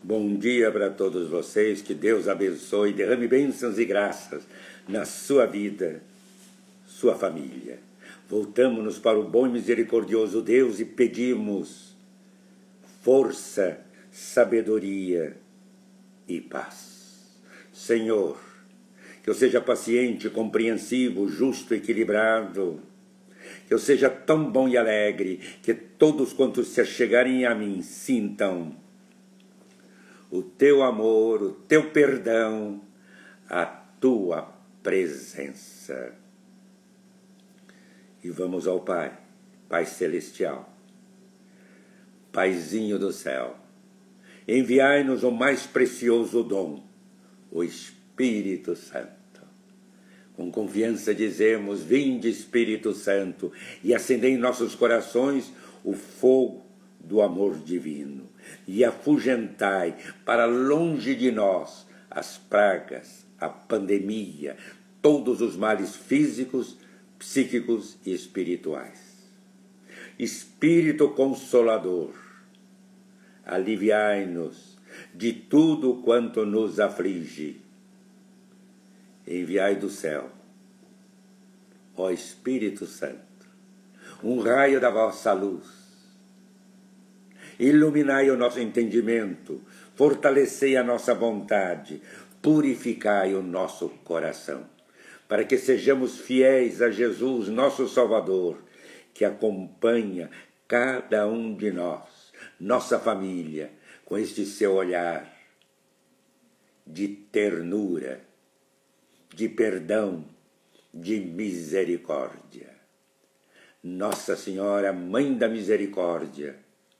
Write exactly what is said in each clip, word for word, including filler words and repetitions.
Bom dia para todos vocês, que Deus abençoe, derrame bênçãos e graças na sua vida, sua família. Voltamos-nos para o bom e misericordioso Deus e pedimos força, sabedoria e paz. Senhor, que eu seja paciente, compreensivo, justo, equilibrado, que eu seja tão bom e alegre, que todos quantos se achegarem a mim sintam o teu amor, o teu perdão, a tua presença. E vamos ao Pai, Pai Celestial, Paizinho do céu, enviai-nos o mais precioso dom, o Espírito Santo. Com confiança dizemos, vinde Espírito Santo, e acendei em nossos corações o fogo do amor divino, e afugentai para longe de nós as pragas, a pandemia, todos os males físicos, psíquicos e espirituais. Espírito Consolador, aliviai-nos de tudo quanto nos aflige. Enviai do céu, ó Espírito Santo, um raio da vossa luz. Iluminai o nosso entendimento, fortalecei a nossa vontade, purificai o nosso coração, para que sejamos fiéis a Jesus, nosso Salvador, que acompanha cada um de nós, nossa família, com este seu olhar de ternura, de perdão, de misericórdia. Nossa Senhora, Mãe da Misericórdia,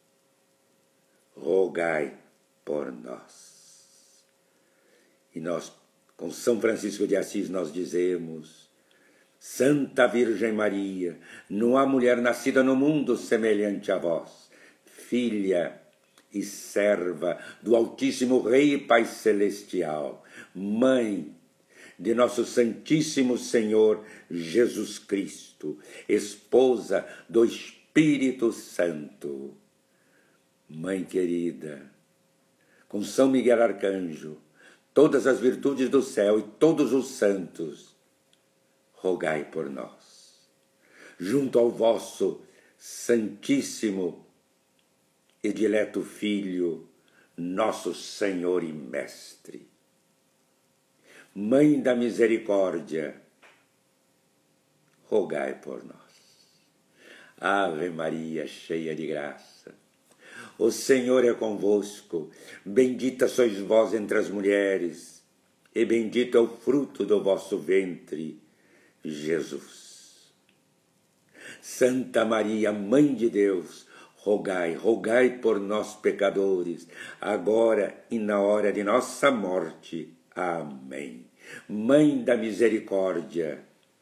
rogai por nós. E nós, com São Francisco de Assis, nós dizemos, Santa Virgem Maria, não há mulher nascida no mundo semelhante a vós, filha e serva do Altíssimo Rei e Pai Celestial, mãe de nosso Santíssimo Senhor Jesus Cristo, esposa do Espírito Santo. Mãe querida, com São Miguel Arcanjo, todas as virtudes do céu e todos os santos, rogai por nós. Junto ao vosso Santíssimo e dileto Filho, nosso Senhor e Mestre. Mãe da Misericórdia, rogai por nós. Ave Maria, cheia de graça, o Senhor é convosco, bendita sois vós entre as mulheres, e bendito é o fruto do vosso ventre, Jesus. Santa Maria, Mãe de Deus, rogai, rogai por nós pecadores, agora e na hora de nossa morte. Amém. Mãe da Misericórdia,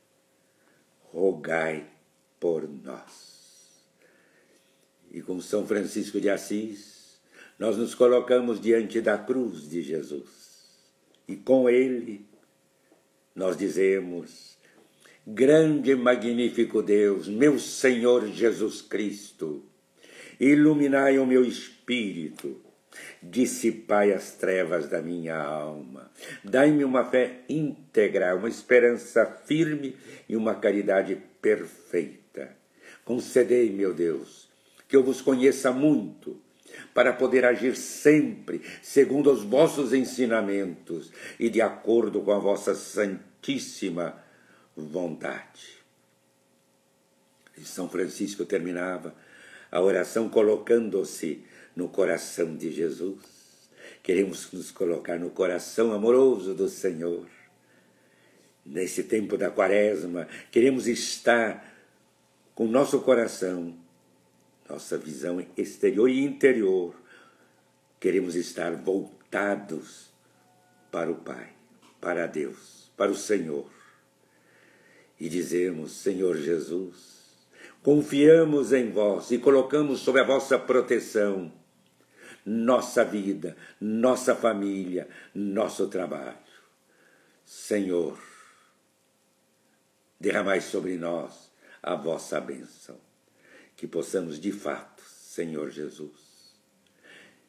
rogai por nós. E com São Francisco de Assis, nós nos colocamos diante da cruz de Jesus. E com ele, nós dizemos, grande e magnífico Deus, meu Senhor Jesus Cristo, iluminai o meu espírito, dissipai as trevas da minha alma, dai-me uma fé íntegra, uma esperança firme e uma caridade perfeita. Concedei, meu Deus, que eu vos conheça muito, para poder agir sempre segundo os vossos ensinamentos e de acordo com a vossa santíssima vontade. E São Francisco terminava a oração colocando-se no coração de Jesus. Queremos nos colocar no coração amoroso do Senhor. Nesse tempo da Quaresma, queremos estar com nosso coração, nossa visão exterior e interior, queremos estar voltados para o Pai, para Deus, para o Senhor. E dizemos, Senhor Jesus, confiamos em vós e colocamos sob a vossa proteção nossa vida, nossa família, nosso trabalho. Senhor, derramai sobre nós a vossa bênção, que possamos de fato, Senhor Jesus,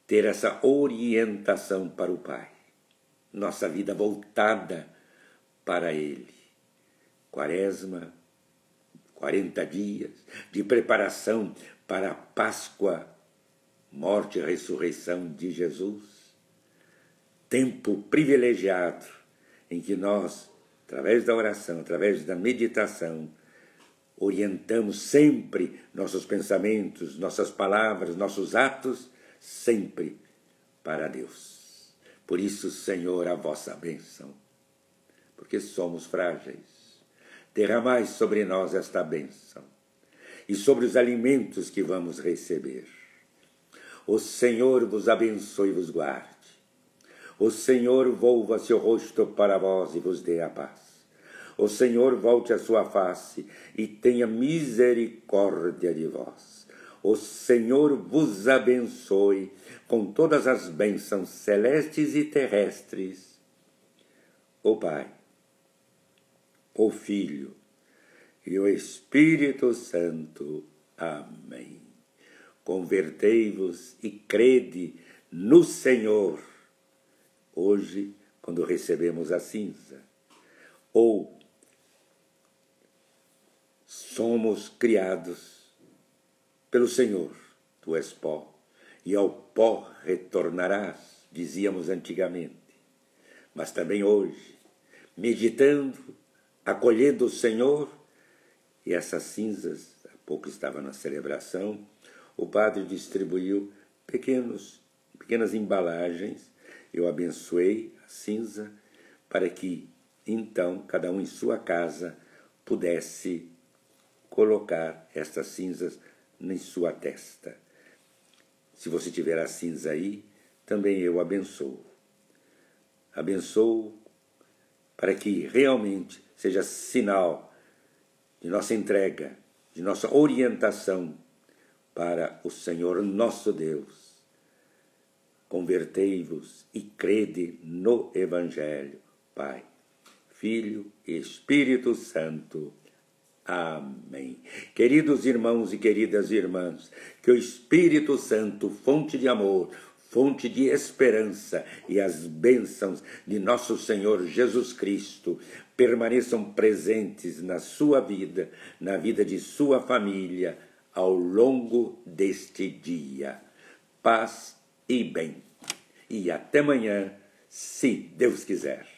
ter essa orientação para o Pai. Nossa vida voltada para Ele. Quaresma, quarenta dias de preparação para a Páscoa, morte e ressurreição de Jesus. Tempo privilegiado em que nós, através da oração, através da meditação, orientamos sempre nossos pensamentos, nossas palavras, nossos atos, sempre para Deus. Por isso, Senhor, a vossa bênção, porque somos frágeis. Derramai sobre nós esta bênção e sobre os alimentos que vamos receber. O Senhor vos abençoe e vos guarde. O Senhor volva seu rosto para vós e vos dê a paz. O Senhor volte a sua face e tenha misericórdia de vós. O Senhor vos abençoe com todas as bênçãos celestes e terrestres. O Pai, o Filho e o Espírito Santo. Amém. Convertei-vos e crede no Senhor. Hoje, quando recebemos a cinza, ou somos criados pelo Senhor, tu és pó, e ao pó retornarás, dizíamos antigamente. Mas também hoje, meditando, acolhendo o Senhor, e essas cinzas, há pouco estava na celebração, o padre distribuiu pequenos, pequenas embalagens, eu abençoei a cinza, para que, então, cada um em sua casa pudesse colocar estas cinzas em sua testa. Se você tiver a cinza aí, também eu abençoo. Abençoo para que realmente seja sinal de nossa entrega, de nossa orientação para o Senhor nosso Deus. Convertei-vos e crede no Evangelho, Pai, Filho e Espírito Santo. Amém. Queridos irmãos e queridas irmãs, que o Espírito Santo, fonte de amor, fonte de esperança e as bênçãos de nosso Senhor Jesus Cristo permaneçam presentes na sua vida, na vida de sua família, ao longo deste dia. Paz e bem. E até amanhã, se Deus quiser.